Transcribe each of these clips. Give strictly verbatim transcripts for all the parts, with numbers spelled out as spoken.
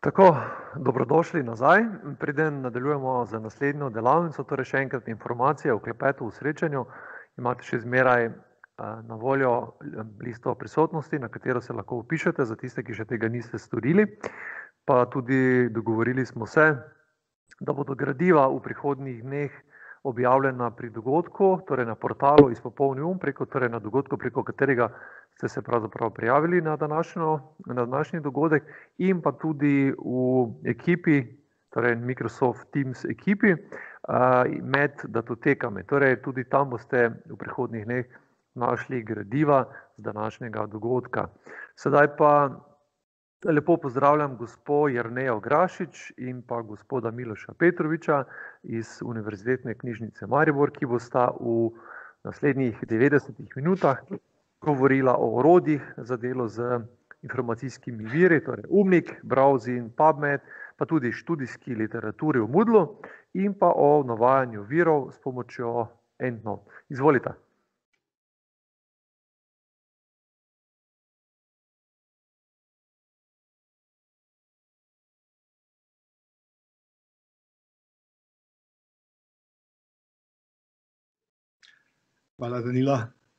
Tako, dobrodošli nazaj. Preden nadaljujemo z naslednjo delavnico, torej še enkrat informacije o klepetu v srečanju. Imate še zmeraj na voljo listo prisotnosti, na katero se lahko vpišete, za tiste, ki še tega niste storili. Pa tudi dogovorili smo se, da bodo gradiva v prihodnjih dneh objavljena pri dogodku, torej na portalu Izpopolni um, preko, torej na dogodku, preko katerega ste se pravzaprav prijavili na, današnjo, na današnji dogodek, in pa tudi v ekipi, torej Microsoft Teams ekipi, med datotekami. Torej tudi tam boste v prihodnjih dneh našli gradiva z današnjega dogodka. Sedaj pa lepo pozdravljam gospo Jernejo Grašič in pa gospoda Miloša Petroviča iz Univerzitetne knjižnice Maribor, ki bosta v naslednjih devetdesetih minutah govorila o orodjih za delo z informacijskimi viri, torej Umnik, Browse in PubMed, pa tudi študijski literaturi v Moodlu in pa o navajanju virov s pomočjo EndNote. Izvolite. Hvala, Danila.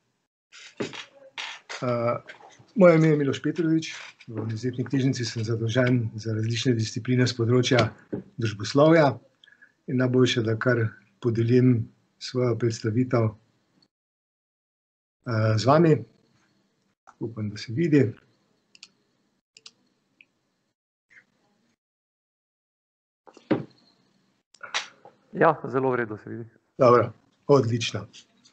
Uh, moje ime je Miloš Petrovič, v Univerzitetni knjižnici sem zadolžen za različne discipline z področja družboslovja in najboljše, da kar podelim svojo predstavitev uh, z vami. Upam, da se vidi. Ja, zelo v redu se vidi. Dobro, odlično.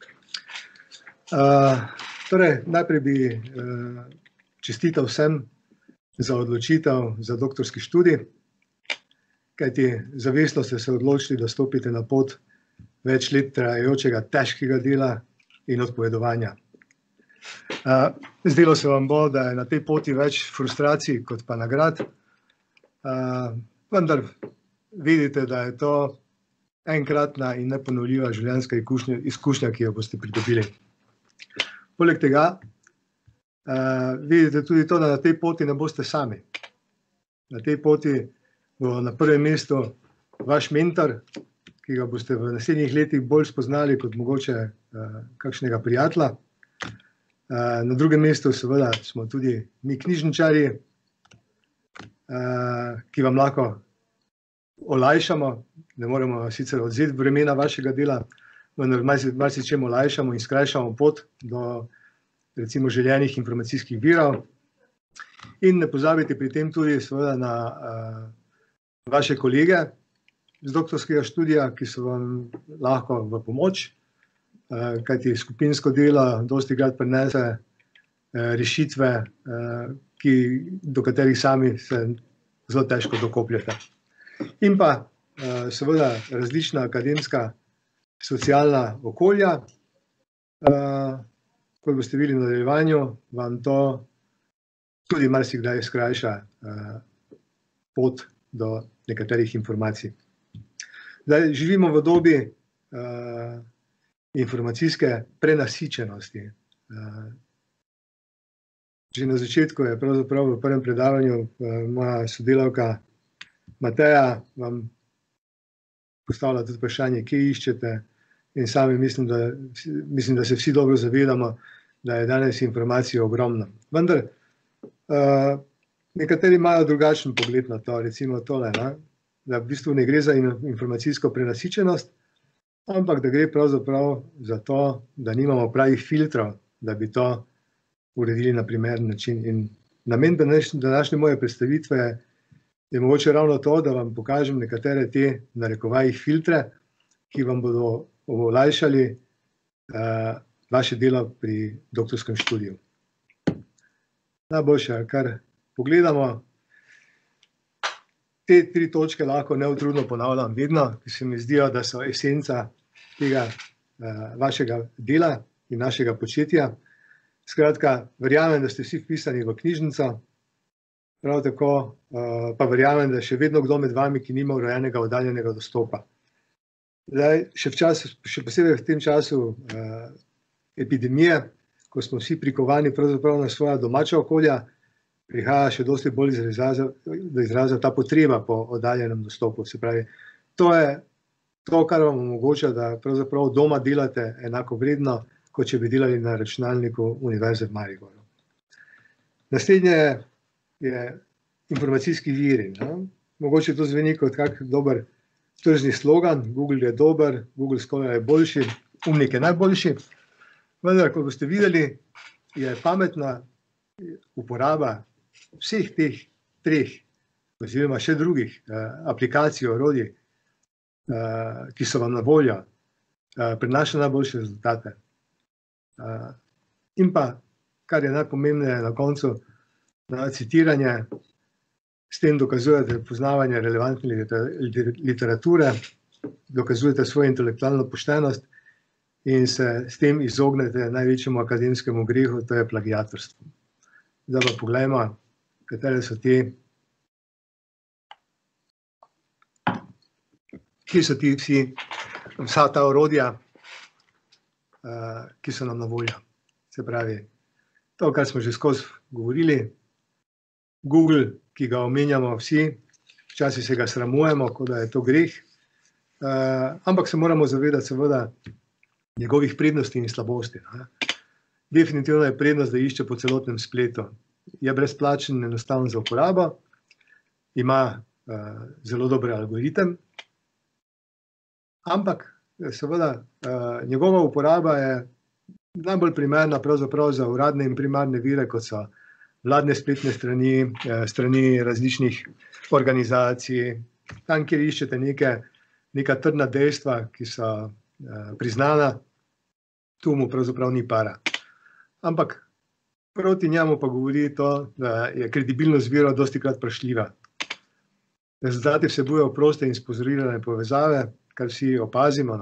Uh, torej, najprej bi uh, čestital vsem za odločitev za doktorski študij, kajti zavestno ste se odločili, da stopite na pot več let trajajočega težkega dela in odpovedovanja. Uh, zdelo se vam bo, da je na tej poti več frustracij kot pa nagrad, uh, vendar vidite, da je to enkratna in neponovljiva življenjska izkušnja, izkušnja, ki jo boste pridobili. Poleg tega uh, vidite tudi to, da na tej poti ne boste sami. Na tej poti bo na prvem mestu vaš mentor, ki ga boste v naslednjih letih bolj spoznali kot mogoče uh, kakšnega prijatelja. Uh, na drugem mestu seveda smo tudi mi knjižničarji, uh, ki vam lahko olajšamo, ne moremo sicer odzeti bremena vašega dela, vendar marsičem olajšamo in skrajšamo pot do recimo željenih informacijskih virov. In ne pozabite pri tem tudi seveda na uh, vaše kolege z doktorskega študija, ki so vam lahko v pomoč, uh, kajti skupinsko delo dostikrat prinese uh, rešitve, uh, ki, do katerih sami se zelo težko dokopljate. In pa uh, seveda različna akademska socialna okolja, uh, kot boste videli v nadaljevanju, vam to tudi marsikdaj skrajša uh, pot do nekaterih informacij. Zdaj, živimo v dobi uh, informacijske prenasičenosti. Uh, že na začetku je pravzaprav v prvem predavanju uh, moja sodelavka Mateja vam postavlja tudi vprašanje, kje iščete, in sami mislim, da, mislim, da se vsi dobro zavedamo, da je danes informacij ogromno. Vendar uh, nekateri imajo drugačen pogled na to, recimo tole, ne? Da v bistvu ne gre za informacijsko prenasičenost, ampak da gre pravzaprav za to, da nimamo pravih filtrov, da bi to uredili na primeren način. In namen današnje moje predstavitve je mogoče ravno to, da vam pokažem nekatere te narekovajih filtre, ki vam bodo olajšali uh, vaše delo pri doktorskem študiju. Najboljše, kar pogledamo, te tri točke lahko neutrudno ponavljam vedno, ki se mi zdijo, da so esenca tega uh, vašega dela in našega početja. Skratka, verjamem, da ste vsi vpisani v knjižnico, prav tako uh, pa verjamem, da je še vedno kdo med vami, ki nima urejenega oddaljenega dostopa. Zdaj, še, v času, še posebej v tem času uh, epidemije, ko smo vsi prikovani pravzaprav na svoja domača okolja, prihaja še dosti bolj do izraza ta potreba po oddaljenem dostopu. Se pravi, to je to, kar vam omogoča, da pravzaprav doma delate enako vredno, kot če bi delali na računalniku Univerze v Mariboru. Naslednje je informacijski viri. Mogoče to zveni kot kak dober tržni slogan, Google je dober, Google Scholar je boljši, umnik je najboljši, vendar, kot boste videli, je pametna uporaba vseh teh treh, oziroma še drugih aplikacij, orodij, ki so vam na voljo, prinaša najboljše rezultate. In pa, kar je najpomembneje na koncu, citiranje, s tem dokazujete poznavanje relevantne literature, dokazujete svojo intelektualno poštenost in se s tem izognete največjemu akademskemu grehu, to je plagiatorstvo. Zdaj pa poglejmo, katere so ti, kje so ti vsi, vsa ta orodja, ki so nam na voljo. Se pravi, to, kar smo že skozi govorili, Google, ki ga omenjamo vsi, včasih se ga sramujemo, kot da je to greh, ampak se moramo zavedati seveda njegovih prednosti in slabosti. Definitivno je prednost, da išče po celotnem spletu. Je brezplačen in enostaven za uporabo, ima zelo dober algoritem, ampak seveda njegova uporaba je najbolj primerna pravzaprav za uradne in primarne vire, kot so vladne spletne strani, strani različnih organizacij, tam, kjer iščete neke, neka trdna dejstva, ki so priznana, tu mu pravzaprav ni para. Ampak proti njemu pa govori to, da je kredibilnost virov dostikrat vprašljiva. Rezultati vsebujejo proste in sponzorirane povezave, kar vsi opazimo.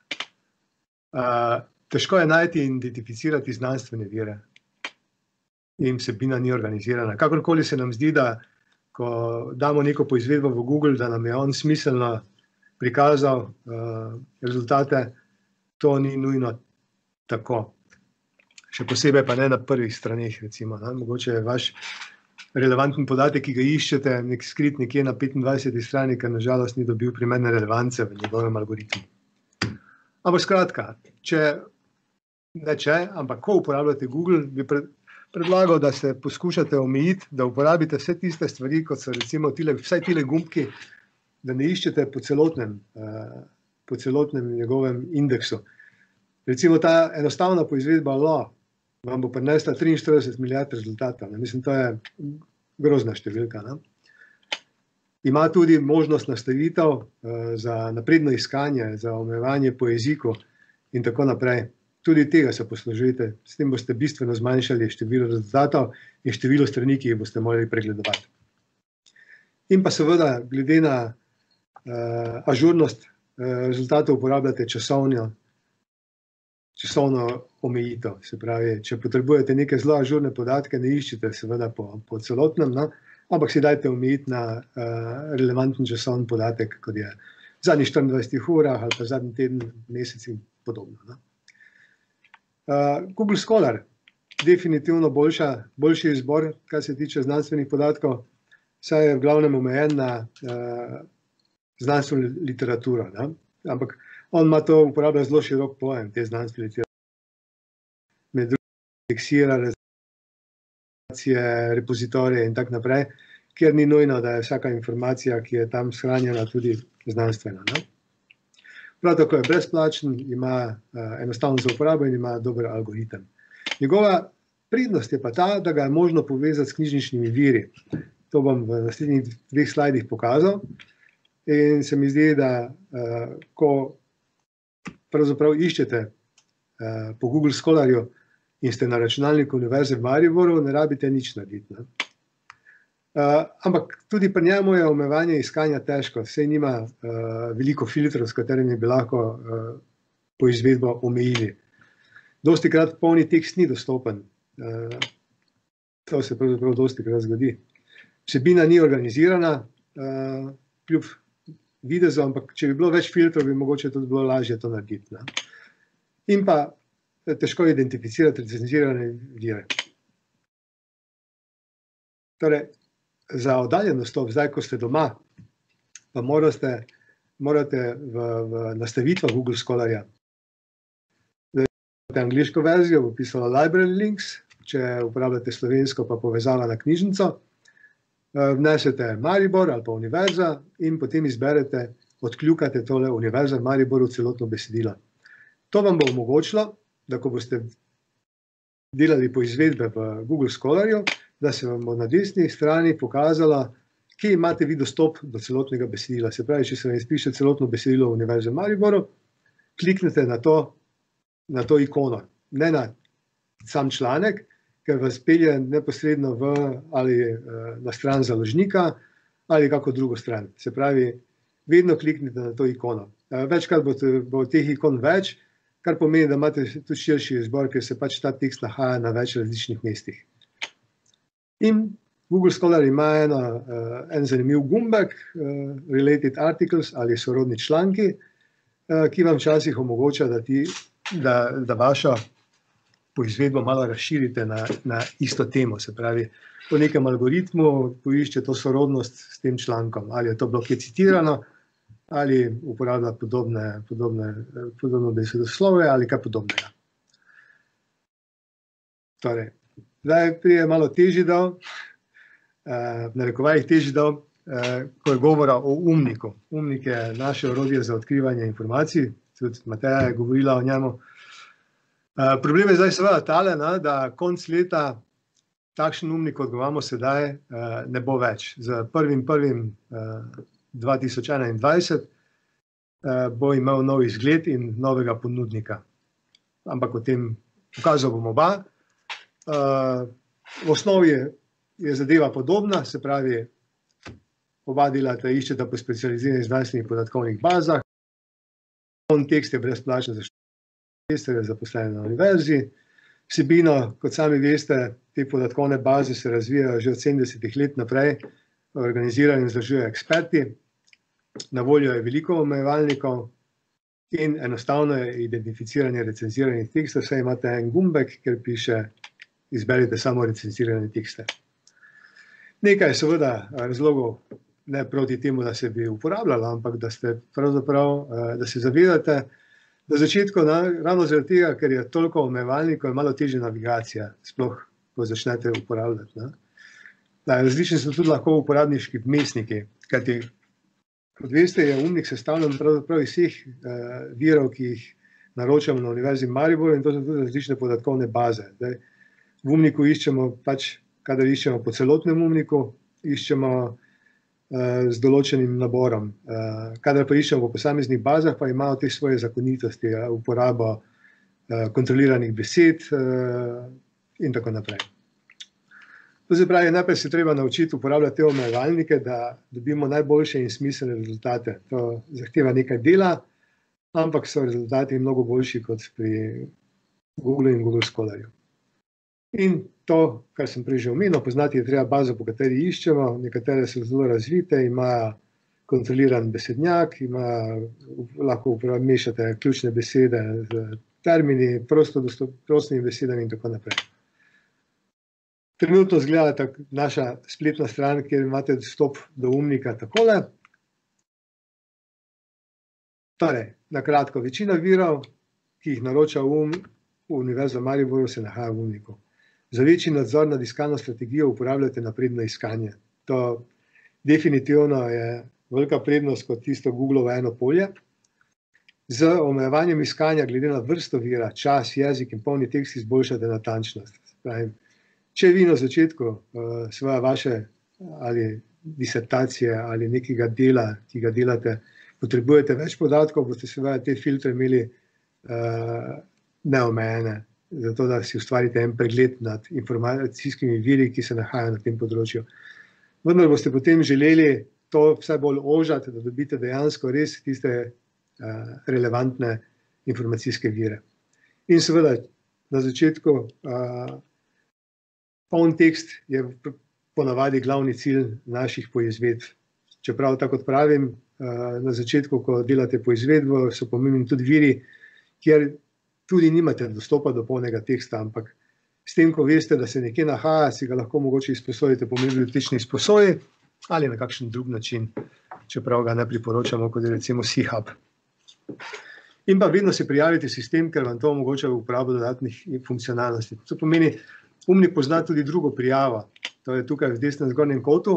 Težko je najti in identificirati znanstvene vire. In vsebina ni organizirana. Kakorkoli se nam zdi, da ko damo neko poizvedbo v Google, da nam je on smiselno prikazal rezultate, to ni nujno tako. Še posebej pa ne na prvih straneh, recimo. Mogoče je vaš relevanten podatek, ki ga iščete, nek skrit nekje na petindvajseti strani, ker nažalost ni dobil primerne relevance v njegovem algoritmu. Ampak skratka, če, ne če, ampak ko uporabljate Google, bi predlagal, da se poskušate omejiti, da uporabite vse tiste stvari, kot so recimo tile, vsaj tile gumbki, da ne iščete po celotnem, po celotnem njegovem indeksu. Recimo ta enostavna poizvedba L O vam bo prinesla triinštirideset milijard rezultatov. Mislim, to je grozna številka. Ima tudi možnost nastavitev za napredno iskanje, za omejevanje po jeziku in tako naprej. Tudi tega se poslužujete. S tem boste bistveno zmanjšali število rezultatov in število strani, ki jih boste morali pregledovati. In pa seveda, glede na ažurnost rezultatov uporabljate časovno časovno omejitev. Se pravi, če potrebujete neke zelo ažurne podatke, ne iščete seveda po, po celotnem, no? Ampak si dajte omejiti na uh, relevanten časovni podatek, kot je v zadnjih štiriindvajsetih urah ali pa zadnji teden, mesec in podobno. No? Uh, Google Scholar, definitivno boljša, boljši izbor, kar se tiče znanstvenih podatkov, saj je v glavnem omejen na uh, znanstveno literaturo. No? Ampak on ima to, uporablja zelo širok pojem, te znanstvene literature. Med drugim indeksira rezervacije, repozitorije in tako naprej, kjer ni nujno, da je vsaka informacija, ki je tam shranjena, tudi znanstvena. No? Prav tako je brezplačen, ima uh, enostavno za uporabo in ima dober algoritem. Njegova prednost je pa ta, da ga je možno povezati s knjižničnimi viri. To bom v naslednjih dveh slajdih pokazal. In se mi zdi, da uh, ko pravzaprav iščete uh, po Google Scholarju in ste na računalniku Univerze v Mariboru, ne rabite nič narediti. Ne? Uh, ampak tudi pri njemu je omejevanje iskanja težko, saj nima uh, veliko filtrov, s katerimi bi lahko uh, poizvedbo omejili. Dostikrat polni tekst ni dostopen. Uh, to se pravzaprav dostikrat zgodi. Vsebina ni organizirana, uh, kljub videzu, ampak če bi bilo več filtrov, bi mogoče tudi bilo lažje to narediti. Ne? In pa težko identificirati recenzirane vire. Torej, za oddaljen dostop, zdaj, ko ste doma, pa morate, morate v, v nastavitvah Google Scholarja. Zdaj, imate angliško verzijo, bo pisalo Library Links, če uporabljate slovensko, pa povezava na knjižnico. Vnesete Maribor ali pa Univerza in potem izberete, odkljukate tole Univerza v Mariboru celotno besedilo. To vam bo omogočilo, da ko boste delali poizvedbe v Google Scholarju, da se vam bo na desni strani pokazala, kje imate vi dostop do celotnega besedila. Se pravi, če se vam izpiše celotno besedilo Univerze v Mariboru, kliknete na to, na to ikono, ne na sam članek, ker vas pelje neposredno v, ali na stran založnika ali kako drugo stran. Se pravi, vedno kliknite na to ikono. Večkrat bo, bo teh ikon več, kar pomeni, da imate tudi širši izbor, ker se pač ta tekst nahaja na več različnih mestih. In Google Scholar ima eno, en zanimiv gumbek, Related Articles ali sorodni članki, ki vam včasih omogoča, da, ti, da, da vašo poizvedbo malo razširite na, na isto temo. Se pravi, po nekem algoritmu poišče to sorodnost s tem člankom. Ali je to bilo kje citirano, ali uporablja podobne, podobne, podobno besedoslovje ali kaj podobnega. Torej, zdaj prije malo težji del, v narekovajih težji del, ko je govora o umniku. Umnik je naše orodje za odkrivanje informacij, tudi Mateja je govorila o njemu. Problem je zdaj seveda tale, da konc leta takšen umnik, kot ga imamo sedaj, ne bo več. Z prvim prvim dva tisoč enaindvajset bo imel nov izgled in novega ponudnika. Ampak o tem pokazal bom oba. V osnovi je, je zadeva podobna, se pravi, oba delata iščeta po specializiranih znanstvenih podatkovnih bazah. Kontekst je brezplačen za študente, zaposlene na univerzi. Vsebino, kot sami veste, te podatkovne baze se razvijajo že od sedemdesetih let naprej, organizirajo in vzdržujejo eksperti. Na voljo je veliko omejevalnikov in enostavno je identificiranje recenziranih tekstov, saj imate en gumbek, kjer piše, izberite samo recenzirane tekste. Nekaj je seveda razlogov ne proti temu, da se bi uporabljalo, ampak da ste pravzaprav, da se zavedate, na začetku, ravno zaradi tega, ker je toliko omejevalnikov, je malo težja navigacija, sploh, ko začnete uporabljati. Različni so tudi lahko uporabniški vmesniki, kajti, kot veste, je umnik sestavljen pravzaprav iz vseh virov, ki jih naročamo na Univerzi v Mariboru, in to so tudi različne podatkovne baze. Zdaj, v umniku iščemo, pač, kadar iščemo po celotnem umniku, iščemo z določenim naborom. Kadar pa iščemo po posameznih bazah, pa imajo te svoje zakonitosti, uporabo kontroliranih besed in tako naprej. To se pravi, najprej se treba naučiti uporabljati te omejevalnike, da dobimo najboljše in smiselne rezultate. To zahteva nekaj dela, ampak so rezultati mnogo boljši kot pri Google in Google Scholarju. In to, kar sem prej že omenil, poznati je treba bazo, po kateri iščemo, nekatere so zelo razvite, imajo kontroliran besednjak, imajo, lahko mešate ključne besede z termini, prostimi besedami in tako naprej. Trenutno izgleda naša spletna stran, kjer imate dostop do umnika takole. Torej, na kratko, večina virov, ki jih naroča Univerza v Mariboru, se nahaja v umniku. Za večji nadzor nad iskalno strategijo uporabljate napredno iskanje. To definitivno je velika prednost kot tisto Googlovo eno polje. Z omejevanjem iskanja glede na vrsto vira, čas, jezik in polni tekst izboljšate natančnost. Če vi na začetku svoje vaše ali disertacije ali nekega dela, ki ga delate, potrebujete več podatkov, boste seveda te filtre imeli neomejene, zato da si ustvarite en pregled nad informacijskimi viri, ki se nahajajo na tem področju. Vendar boste potem želeli to vse bolj ožati, da dobite dejansko res tiste relevantne informacijske vire. In seveda na začetku poln tekst je ponavadi glavni cilj naših poizvedb. Čeprav, tako kot pravim, na začetku, ko delate poizvedbo, so pomembni tudi viri, kjer tudi nimate dostopa do polnega teksta, ampak S tem, ko veste, da se nekje nahaja, si ga lahko mogoče izposojite po bibliotečni izposoji ali na kakšen drug način, čeprav ga ne priporočamo, kot je recimo SeaHub. In pa vedno se prijavite v sistem, ker vam to omogoča uporabo dodatnih funkcionalnosti. To pomeni, umnik pozna tudi drugo prijavo. To je tukaj v desnem zgornjem kotu,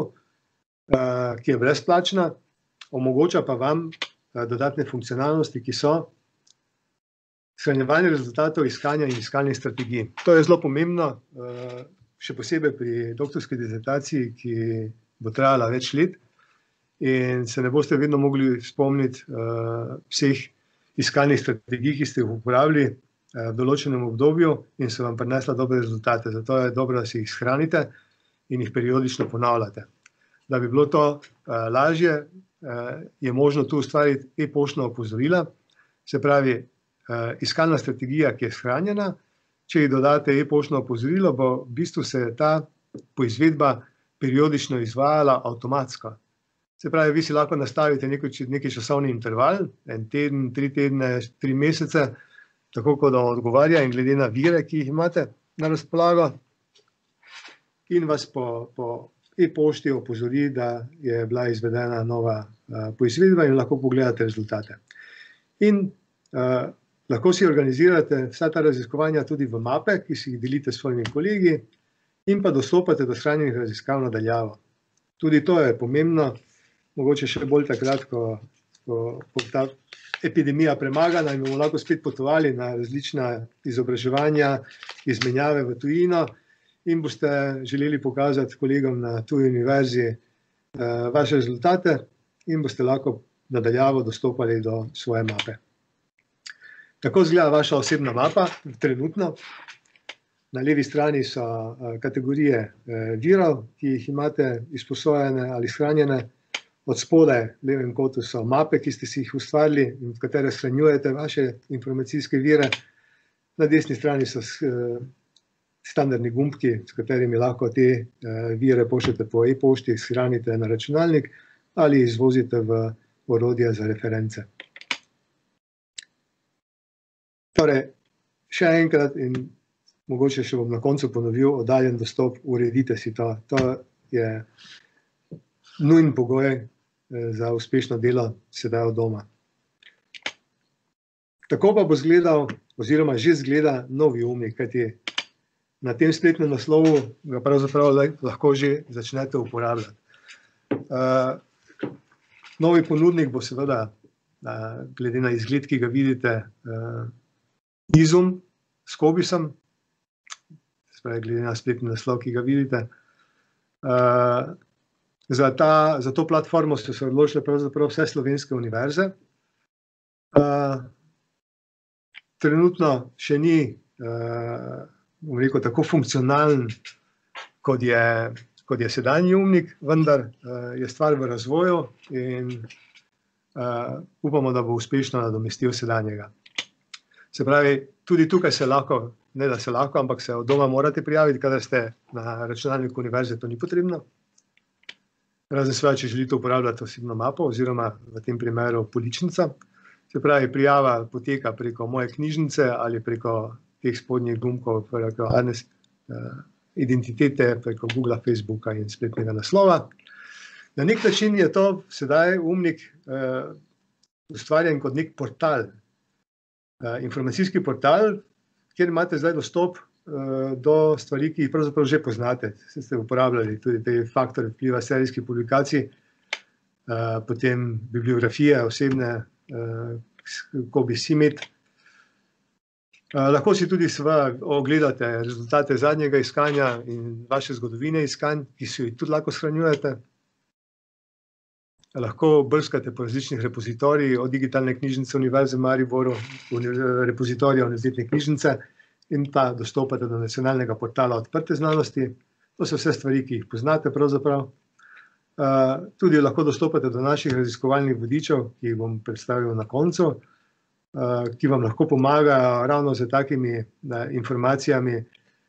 ki je brezplačna, omogoča pa vam dodatne funkcionalnosti, ki so shranjevanje rezultatov iskanja in iskalnih strategij. To je zelo pomembno, še posebej pri doktorski disertaciji, ki bo trajala več let in se ne boste vedno mogli spomniti vseh iskalnih strategij, ki ste jih uporabili v določenem obdobju in so vam prinesla dobre rezultate. Zato je dobro, da si jih shranite in jih periodično ponavljate. Da bi bilo to lažje, je možno tu ustvariti e-poštna opozorila, se pravi, iskalna strategija, ki je shranjena, če ji dodate e-poštno opozorilo, bo v bistvu se ta poizvedba periodično izvajala avtomatsko. Se pravi, vi si lahko nastavite neki časovni interval, en teden, tri tedne, tri mesece, tako kot da odgovarja in glede na vire, ki jih imate na razpolago, in vas po, po e-pošti opozori, da je bila izvedena nova poizvedba in lahko pogledate rezultate. In uh, lahko si organizirate vsa ta raziskovanja tudi v mape, ki si jih delite s svojimi kolegi, in pa dostopate do shranjenih raziskav na daljavo. Tudi to je pomembno, mogoče še bolj takrat, ko, ko, ko ta epidemija premagana in bomo lahko spet potovali na različna izobraževanja, izmenjave v tujino in boste želeli pokazati kolegom na tuji univerzi uh, vaše rezultate in boste lahko na daljavo dostopali do svoje mape. Tako izgleda vaša osebna mapa, trenutno. Na levi strani so kategorije virov, ki jih imate izposojene ali shranjene. Od spodaj v levem kotu so mape, ki ste si jih ustvarili in v katere shranjujete vaše informacijske vire. Na desni strani so standardni gumbki, s katerimi lahko te vire pošljete po e-pošti, shranite na računalnik ali izvozite v orodje za reference. Torej, še enkrat in mogoče še bom na koncu ponovil, oddaljen dostop, uredite si to. To je nujen pogoj za uspešno delo sedaj od doma. Tako pa bo izgledal, oziroma že izgleda novi umnik, kajti na tem spletnem naslovu ga pravzaprav lahko že začnete uporabljati. Uh, novi ponudnik bo seveda, uh, glede na izgled, ki ga vidite, uh, Izum s Cobisom, glede na spletni naslov, ki ga vidite. Uh, za, ta, za to platformo so se odločile pravzaprav vse slovenske univerze. Uh, trenutno še ni, uh, bom rekel, tako funkcionalen, kot je, kot je sedanji umnik, vendar uh, je stvar v razvoju in uh, upamo, da bo uspešno nadomestil sedanjega. Se pravi, tudi tukaj se lahko, ne da se lahko, ampak se od doma morate prijaviti, kadar ste na računalniku univerze, to ni potrebno. Razen seveda, če želite uporabljati osebno mapo oziroma v tem primeru poličnica. Se pravi, prijava poteka preko moje knjižnice ali preko teh spodnjih gumbkov, preko identitete, preko Google, Facebooka in spletnega naslova. Na nek način je to sedaj umnik ustvarjen kot nek portal, informacijski portal, kjer imate zdaj dostop do stvari, ki jih pravzaprav že poznate. Ste uporabljali tudi te faktore vpliva serijskih publikacij, potem bibliografije osebne, Cobis CIMIT. Lahko si tudi seveda ogledate rezultate zadnjega iskanja in vaše zgodovine iskanj, ki si jih tudi lahko shranjujete. Lahko brskate po različnih repozitorijih, od digitalne knjižnice Univerze v Mariboru, repozitorija Univerzitetne knjižnice in pa dostopate do nacionalnega portala odprte znanosti. To so vse stvari, ki jih poznate pravzaprav. Tudi lahko dostopate do naših raziskovalnih vodičev, ki jih bom predstavil na koncu, ki vam lahko pomagajo ravno z takimi informacijami,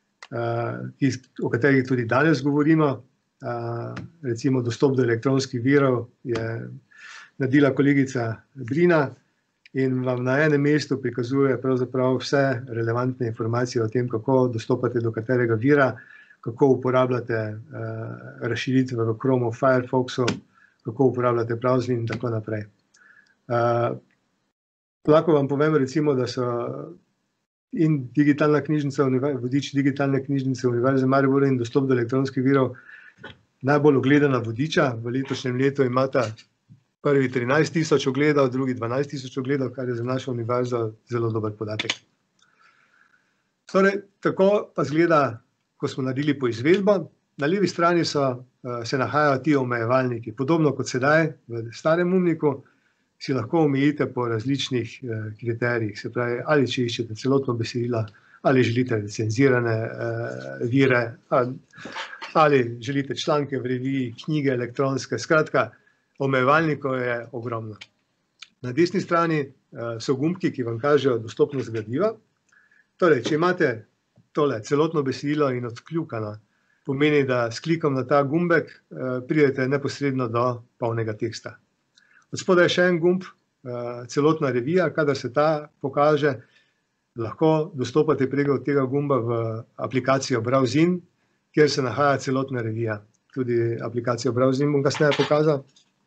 o katerih tudi danes govorimo. Uh, recimo dostop do elektronskih virov je naredila kolegica Brina in vam na enem mestu prikazuje pravzaprav vse relevantne informacije o tem, kako dostopate do katerega vira, kako uporabljate uh, razširitve v Chromu, Firefoxu, kako uporabljate browser in tako naprej. Uh, lahko vam povem recimo, da so in digitalna knjižnica, vodič digitalne knjižnice Univerze Maribor in dostop do elektronskih virov najbolj ogledana vodiča. V letošnjem letu imata prvi trinajst tisoč ogledov, drugi dvanajst tisoč ogledov, kar je za našo univerzo zelo dober podatek. Torej, tako pa zgleda, ko smo naredili poizvedbo. Na levi strani so, se nahajajo ti omejevalniki. Podobno kot sedaj v starem umniku, si lahko omejite po različnih eh, kriterijih, se pravi, ali če iščete celotno besedilo, ali želite recenzirane eh, vire, ali, ali želite članke v reviji, knjige elektronske, skratka, omejevalnikov je ogromno. Na desni strani eh, so gumbki, ki vam kažejo dostopnost gradiva. Torej, če imate tole celotno besedilo in odkljukano, pomeni, da s klikom na ta gumbek eh, pridete neposredno do polnega teksta. Od spodaj je še en gumb, celotna revija, kadar se ta pokaže, lahko dostopate preko tega gumba v aplikacijo Browsin, kjer se nahaja celotna revija. Tudi aplikacijo Browsin bom kasneje pokazal.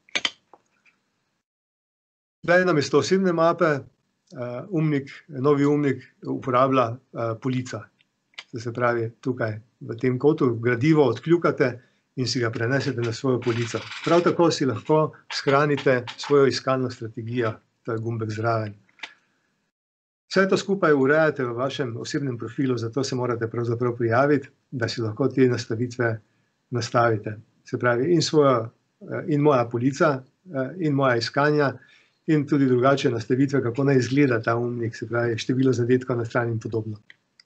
Zdaj namesto osebne mape, umnik, novi umnik uporablja polica. Se pravi, tukaj v tem kotu gradivo odkljukate in si ga prenesete na svojo polico. Prav tako si lahko shranite svojo iskalno strategijo, to je gumbek zraven. Vse to skupaj urejate v vašem osebnem profilu, zato se morate pravzaprav prijaviti, da si lahko te nastavitve nastavite. Se pravi, in, svojo, in moja polica, in moja iskanja, in tudi drugače nastavitve, kako naj izgleda ta umnik, se pravi, število zadetkov na strani in podobno.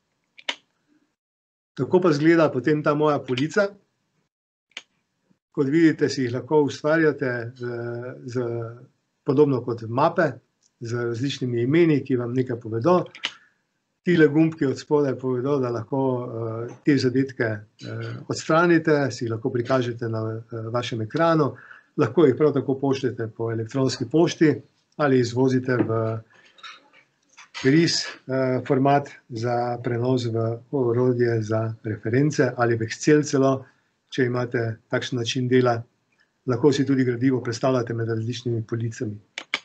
Tako pa izgleda potem ta moja polica. Kot vidite, si jih lahko ustvarjate z, z, podobno kot mape, z različnimi imeni, ki vam nekaj povedo. Tile gumbki od spodaj povedo, da lahko uh, te zadetke uh, odstranite, si jih lahko prikažete na uh, vašem ekranu, lahko jih prav tako pošljete po elektronski pošti ali izvozite v R I S uh, format za prenos v orodje za reference ali v Excel celo. Če imate takšen način dela, lahko si tudi gradivo predstavljate med različnimi policami.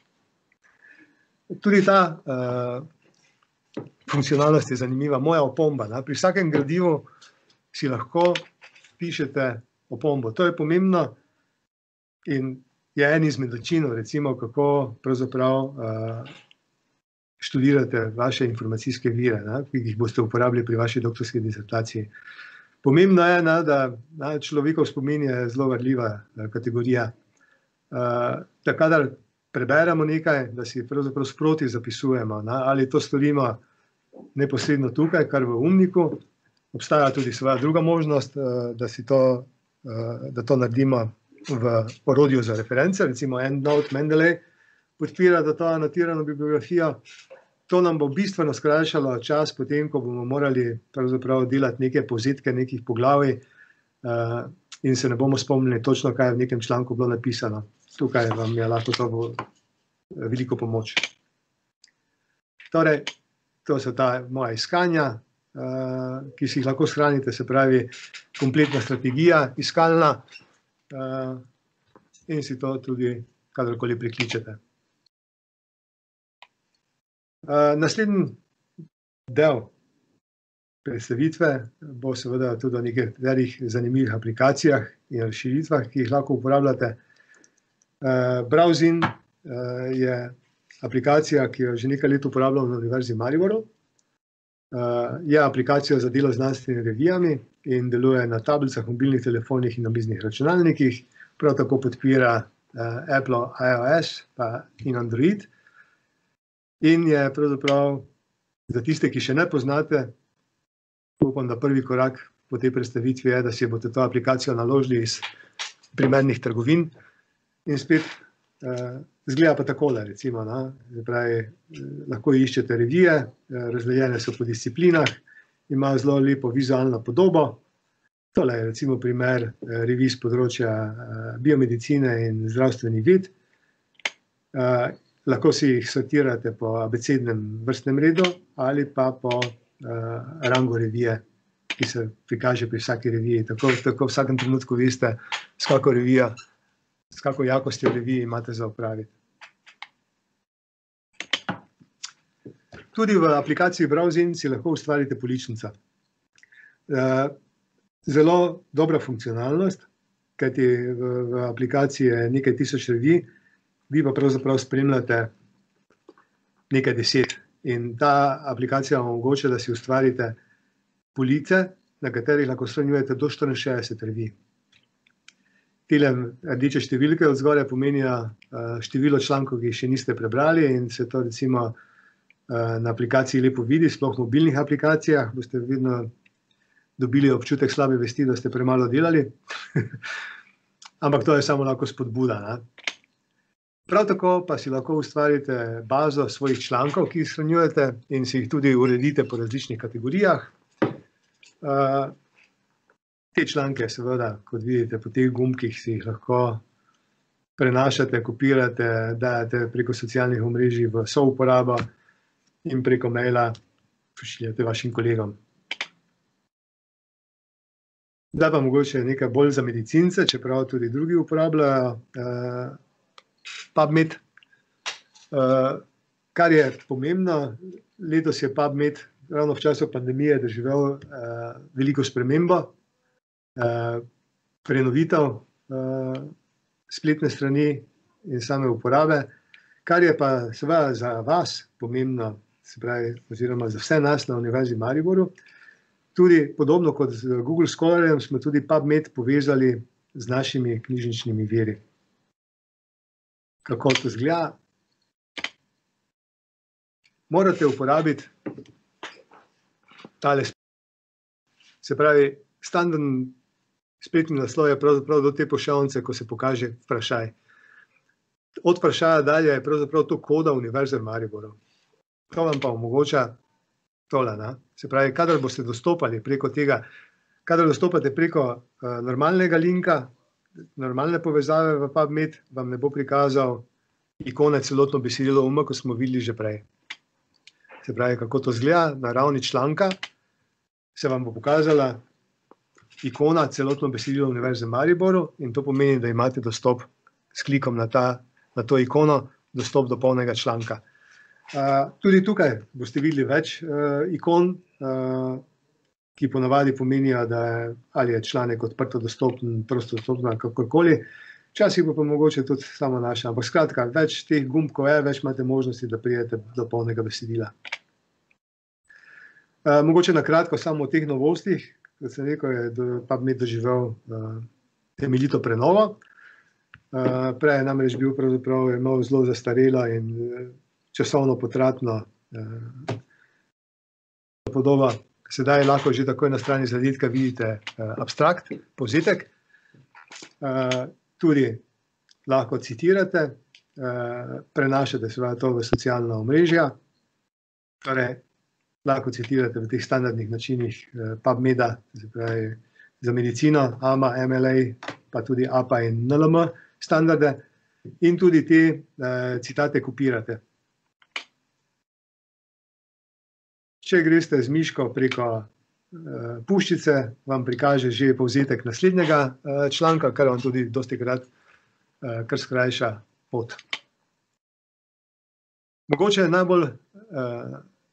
Tudi ta uh, funkcionalnost je zanimiva, moja opomba. Ne? Pri vsakem gradivu si lahko pišete opombo. To je pomembno in je en izmed načinov, recimo, kako pravzaprav uh, študirate vaše informacijske vire, ne? Ki jih boste uporabili pri vaši doktorski disertaciji. Pomembno je, da človekov spomin je zelo varljiva kategorija. Da kadar preberemo nekaj, da si pravzaprav sproti zapisujemo, ali to storimo neposredno tukaj, kar v umniku. Obstaja tudi svoja druga možnost, da, si to, da to naredimo v orodju za reference, recimo EndNote, Mendeley podpira to anotirano bibliografijo. To nam bo bistveno skrajšalo čas potem, ko bomo morali pravzaprav delati neke povzetke nekih poglavij uh, in se ne bomo spomnili točno, kaj je v nekem članku bilo napisano. Tukaj vam je lahko to bo veliko pomoč. Torej, to so ta moja iskanja, uh, ki si jih lahko shranite, se pravi kompletna strategija, iskalna uh, in si to tudi kadarkoli prikličete. Uh, naslednji del predstavitve bo seveda tudi o nekaterih zanimivih aplikacijah in razširitvah, ki jih lahko uporabljate. Uh, Browsin uh, je aplikacija, ki jo že nekaj let uporabljamo na Univerzi Mariboru. Uh, je aplikacija za delo z znanstvenimi revijami in deluje na tablicah, mobilnih telefonih in namiznih računalnikih. Prav tako podpira uh, Apple iOS pa in Android. In je pravzaprav za tiste, ki še ne poznate, upam, da prvi korak po tej predstavitvi je, da si boste to aplikacijo naložili iz primernih trgovin in spet eh, zgleda pa takole, recimo, no? Pravi, lahko iščete revije, razdeljene so po disciplinah, imajo zelo lepo vizualno podobo. Tole je recimo primer eh, revij z področja eh, biomedicine in zdravstvenih ved. Eh, lahko si jih sortirate po abecednem vrstnem redu ali pa po uh, rangu revije, ki se prikaže pri vsaki reviji. Tako, tako v vsakem trenutku veste, s kako revijo, s kako jakostjo reviji imate za opraviti. Tudi v aplikaciji Browsin si lahko ustvarite poličnica. Uh, zelo dobra funkcionalnost, kajti v, v aplikaciji je nekaj tisoč revij, vi pa pravzaprav spremljate nekaj deset. In ta aplikacija vam omogoča, da si ustvarite police, na katerih lahko shranjujete do štiriinšestdeset revij. Tile rdeče številke od zgoraj pomenijo število člankov, ki jih še niste prebrali, in se to recimo na aplikaciji lepo vidi, sploh v mobilnih aplikacijah, boste vedno dobili občutek slabe vesti, da ste premalo delali. Ampak to je samo lahko spodbuda, ne? Prav tako pa si lahko ustvarite bazo svojih člankov, ki jih shranjujete, in si jih tudi uredite po različnih kategorijah. Uh, te članke seveda, kot vidite, po teh gumbkih si jih lahko prenašate, kopirate, dajate preko socialnih omrežij v souporabo in preko maila pošiljate vašim kolegom. Zdaj pa mogoče nekaj bolj za medicince, čeprav tudi drugi uporabljajo uh, PubMed. Uh, kar je pomembno, letos je PubMed ravno v času pandemije doživel uh, veliko spremembo, uh, prenovitev uh, spletne strani in same uporabe, kar je pa seveda za vas pomembno, se pravi, oziroma za vse nas na Univerzi v Mariboru. Tudi podobno kot z Google Scholarjem smo tudi PubMed povezali z našimi knjižničnimi viri. Kako to izgleda? Morate uporabiti tale spletni. Se pravi, standardni spletni naslov je pravzaprav do te pošiljnice, ko se pokaže vprašaj. Od vprašaja dalje je pravzaprav to koda Univerze v Mariboru. To vam pa omogoča tole, ne? Se pravi, kadar boste dostopali preko tega, kadar dostopate preko uh, normalnega linka, normalne povezave v PubMed, vam ne bo prikazal ikone celotno besedilo uma, kot smo videli že prej. Se pravi, kako to izgleda, na ravni članka se vam bo pokazala ikona celotno besedilo Univerze v Mariboru, in to pomeni, da imate dostop s klikom na, ta, na to ikono, dostop do polnega članka. Uh, tudi tukaj boste videli več uh, ikon, uh, ki ponavadi pomenijo, da je, ali je članek odprto dostopen, prosto dostopen, kakorkoli. Včasih bo pa mogoče tudi samo naša. Ampak skratka, več teh gumbkov je, več imate možnosti, da pridete do polnega besedila. Uh, mogoče na kratko samo o teh novostih. Kot sem rekel, je PubMed doživel uh, temeljito prenovo. Uh, prej je namreč bil pravzaprav imel zelo zastarelo in uh, časovno potratno uh, podobo. Sedaj lahko že takoj na strani zadetka vidite uh, abstrakt, povzetek. Uh, tudi lahko citirate, uh, prenašate seveda to v socialna omrežja. Torej, lahko citirate v teh standardnih načinih uh, PubMeda, se pravi za medicino, A M A, M L A, pa tudi A P A in N L M standarde, in tudi te uh, citate kopirate. Če greste z miško preko uh, puščice, vam prikaže že povzetek naslednjega uh, članka, kar vam tudi dostikrat uh, kar skrajša pot. Mogoče je najbolj uh,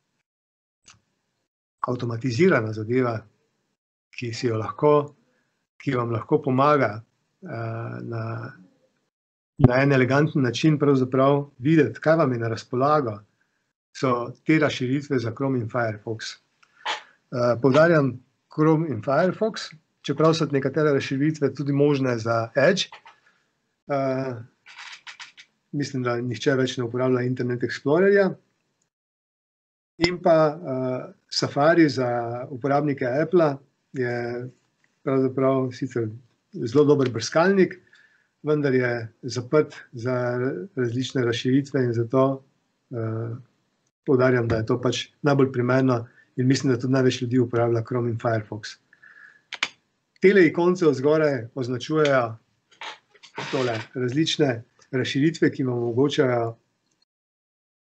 avtomatizirana zadeva, ki si jo lahko, ki vam lahko pomaga uh, na, na en eleganten način pravzaprav videti, kaj vam je na razpolago, so te razširitve za Chrome in Firefox. Uh, poudarjam Chrome in Firefox, čeprav so nekatere razširitve tudi možne za Edge. Uh, mislim, da nihče več ne uporablja Internet Explorerja. In pa uh, Safari za uporabnike Apple je pravzaprav sicer zelo dober brskalnik, vendar je zaprt za različne razširitve in zato uh, poudarjam, da je to pač najbolj primerno in mislim, da tudi največ ljudi uporablja Chrome in Firefox. Tele ikonce zgoraj označujejo tole različne razširitve, ki vam omogočajo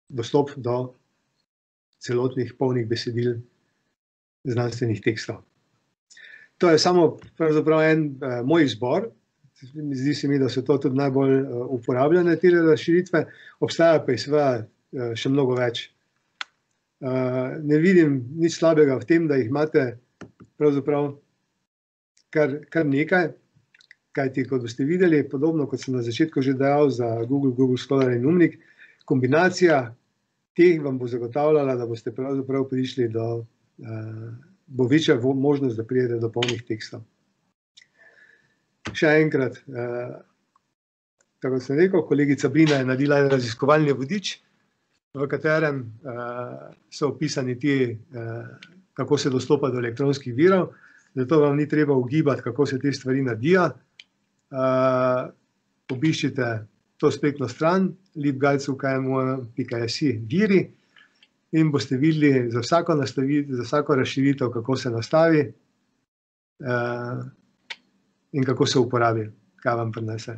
dostop do celotnih polnih besedil znanstvenih tekstov. To je samo pravzaprav en uh, moj izbor. Zdi se mi, da so to tudi najbolj uh, uporabljene te razširitve, obstaja pa jih seveda uh, še mnogo več. Uh, ne vidim nič slabega v tem, da jih imate pravzaprav kar, kar nekaj, kajti kot boste videli, podobno kot sem na začetku že dejal za Google, Google Scholar in Umnik, kombinacija teh vam bo zagotavljala, da boste pravzaprav prišli do, uh, bo večja možnost, da pridete do polnih tekstov. Še enkrat, uh, tako sem rekel, kolegica Brina je naredila raziskovalni vodič, v katerem uh, so opisani ti, uh, kako se dostopa do elektronskih virov, zato vam ni treba ugibati, kako se te stvari naredijo. Uh, obiščite to spletno stran libguides pika u k m pika s i viri in boste videli za vsako, za vsako razširitev, kako se nastavi uh, in kako se uporabi, kaj vam prinese.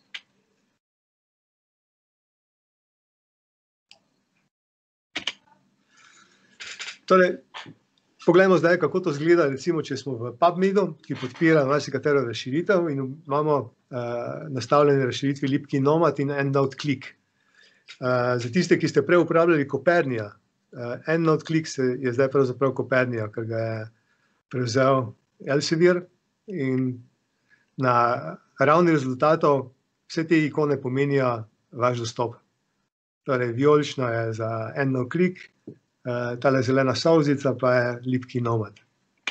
Torej, poglejmo zdaj, kako to izgleda, recimo, če smo v PubMedu, ki podpira marsikatero razširitev in imamo uh, nastavljene razširitve libki nomad in EndNote-Click. Uh, za tiste, ki ste prej uporabljali Copernija, uh, EndNote-Click je zdaj pravzaprav Copernija, ker ga je prevzel Elsevier in na ravni rezultatov vse te ikone pomenijo vaš dostop. Torej, vijolično je za EndNote-Click, Uh, tale zelena solzica pa je libki nomad.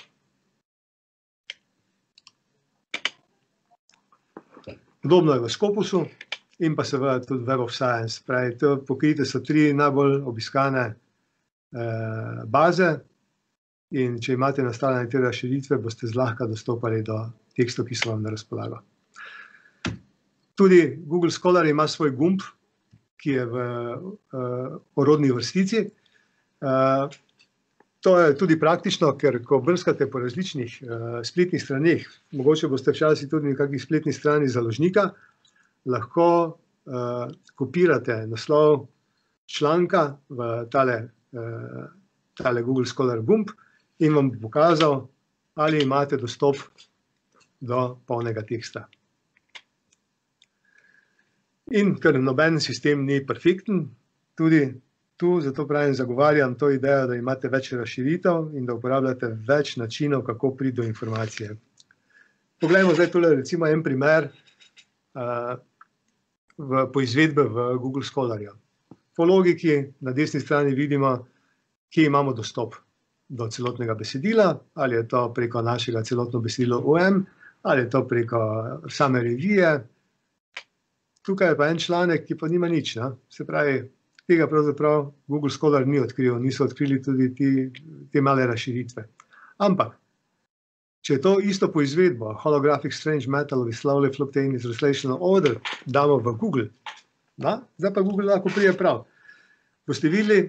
Podobno je v Scopusu in pa seveda tudi Web of Science. Pravi, to pokrite so tri najbolj obiskane uh, baze in če imate nastavljene te razširitve, boste zlahka dostopali do tekstov, ki so vam na razpolago. Tudi Google Scholar ima svoj gumb, ki je v uh, orodni vrstici. Uh, to je tudi praktično, ker ko brskate po različnih uh, spletnih straneh, mogoče boste včasih tudi na kakšni spletni strani založnika, lahko uh, kopirate naslov članka v tale, uh, tale Google Scholar gumb in vam bo pokazal, ali imate dostop do polnega teksta. In ker noben sistem ni perfekten, tudi tu, zato pravim, zagovarjam to idejo, da imate več razširitev in da uporabljate več načinov, kako priti do informacije. Poglejmo zdaj tole recimo en primer uh, v, po izvedbe v Google Scholarju. Po logiki na desni strani vidimo, kje imamo dostop do celotnega besedila, ali je to preko našega celotno besedilo O M, ali je to preko same revije. Tukaj je pa en članek, ki pa nima nič, ne? Se pravi, tega pravzaprav Google Scholar ni odkril, niso odkrili tudi ti, te male razširitve. Ampak, če je to isto po izvedbo, holographic strange metal with slowly fluctuating translational order, damo v Google, da? Zdaj pa Google lahko prije prav. Boste videli,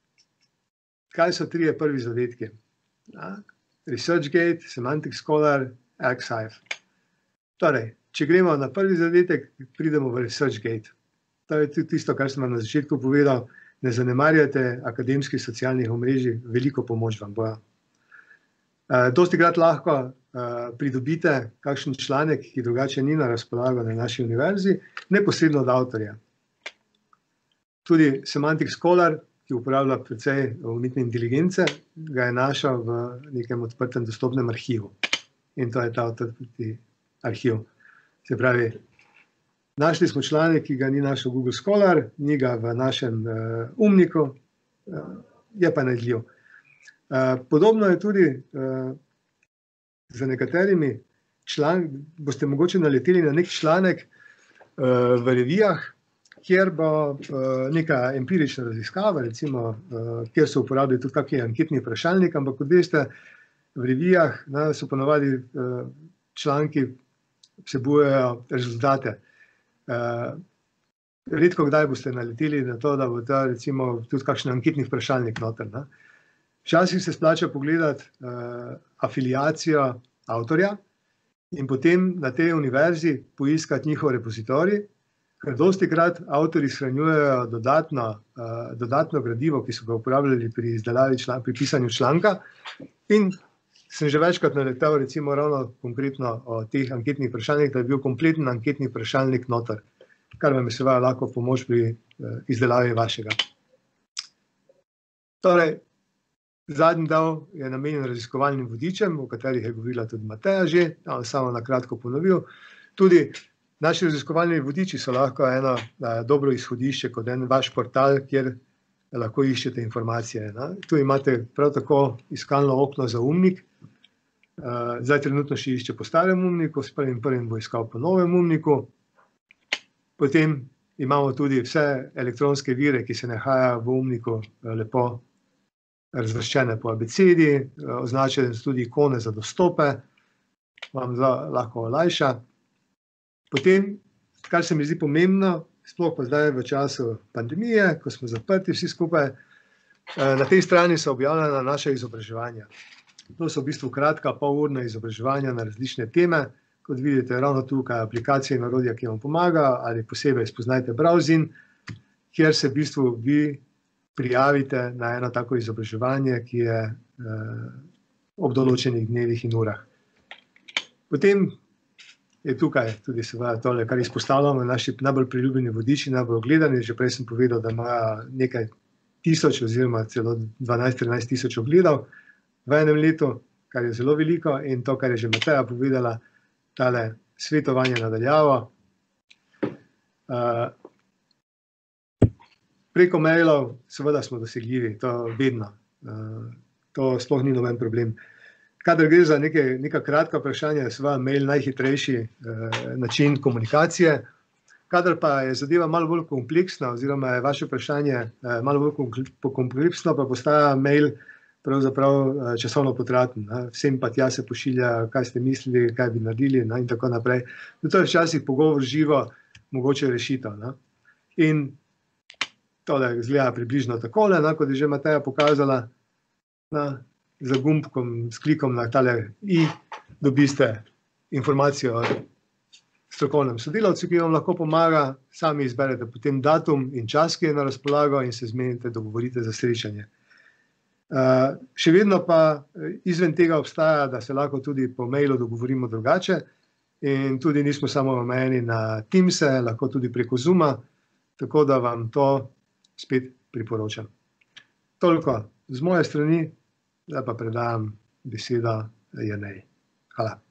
kaj so trije prvi zadetki. Da? ResearchGate, Semantic Scholar, Archive. Torej, če gremo na prvi zadetek, pridemo v ResearchGate. To je tudi tisto, kar sem vam na začetku povedal, ne zanemarjate akademskih socialnih omrežij, veliko pomoč vam bojo. Dostikrat lahko pridobite kakšen članek, ki drugače ni na razpolago na naši univerzi, neposredno od avtorja. Tudi Semantic Scholar, ki uporablja precej umetne inteligence, ga je našel v nekem odprtem dostopnem arhivu. In to je ta odprti arhiv. Se pravi, našli smo članek, ki ga ni našel Google Scholar, ni ga v našem uh, umniku, uh, je pa najdljiv. Uh, podobno je tudi uh, za nekaterimi članki, boste mogoče naleteli na nek članek uh, v revijah, kjer bo uh, neka empirična raziskava, recimo, uh, kjer so uporabili tudi kakšen anketni vprašalnik, ampak kot veste, v revijah ne, so ponovadi uh, članki vsebujejo rezultate. Uh, redko kdaj boste naleteli na to, da bo ta recimo tudi kakšen anketni vprašalnik noter. Ne? Včasih se splača pogledati uh, afiliacijo avtorja in potem na tej univerzi poiskati njihov repozitorij ker dostikrat avtorji shranjujejo dodatno, uh, dodatno gradivo, ki so ga uporabljali pri izdelavi članka, pri pisanju članka, in sem že večkrat naletel, recimo ravno konkretno o teh anketnih vprašanjih, da je bil kompleten anketni vprašalnik noter, kar vam je seveda lahko pomoč pri uh, izdelavi vašega. Torej, zadnji del je namenjen raziskovalnim vodičem, o katerih je govorila tudi Mateja že, samo na kratko ponovil. Tudi naši raziskovalni vodiči so lahko eno uh, dobro izhodišče, kot en vaš portal, kjer lahko iščete informacije. Ne? Tu imate prav tako iskalno okno za umnik. Uh, zdaj trenutno še išče po starem umniku, s prvim prvim bo iskal po novem umniku. Potem imamo tudi vse elektronske vire, ki se nahajajo v umniku, uh, lepo razvrščene po abecedi, uh, označene so tudi ikone za dostope, vam lahko olajša. Potem, kar se mi zdi pomembno, sploh pa zdaj v času pandemije, ko smo zaprti vsi skupaj, uh, na tej strani so objavljena naša izobraževanja. To so v bistvu kratka, polurna izobraževanja na različne teme. Kot vidite, ravno tukaj aplikacije in orodja, ki vam pomaga, ali posebej spoznajte Browsin, kjer se v bistvu vi prijavite na eno tako izobraževanje, ki je eh, ob določenih dnevih in urah. Potem je tukaj tudi seveda tole, kar izpostavljamo, naši najbolj priljubljeni vodiči, najbolj ogledani. Že prej sem povedal, da imajo nekaj tisoč oziroma celo dvanajst trinajst tisoč ogledov v enem letu, kar je zelo veliko, in to, kar je že Mateja povedala, tale svetovanje nadaljavo. Uh, preko mailov seveda smo dosegljivi, to vedno. Uh, to sploh ni noben problem. Kadar gre za neke, neka kratka vprašanja, je seveda mail najhitrejši uh, način komunikacije. Kadar pa je zadeva malo bolj kompleksna, oziroma je vaše vprašanje uh, malo bolj kompleksno, pa postaja mail pravzaprav časovno potraten. Vsem pa tja se pošilja, kaj ste mislili, kaj bi naredili, in tako naprej. To je včasih pogovor živo, mogoče rešitev. In tole izgleda približno takole, kot je že Mateja pokazala, za gumbkom, s klikom na tale i, dobiste informacijo o strokovnem sodelavcu, ki vam lahko pomaga, sami izberete potem datum in čas, ki je na razpolago, in se zmenite, dogovorite za srečanje. Uh, še vedno pa izven tega obstaja, da se lahko tudi po mailu dogovorimo drugače, in tudi nismo samo omejeni na Teamse, lahko tudi preko Zooma, tako da vam to spet priporočam. Toliko z moje strani, zdaj pa predajam besedo Jerneji. Hvala.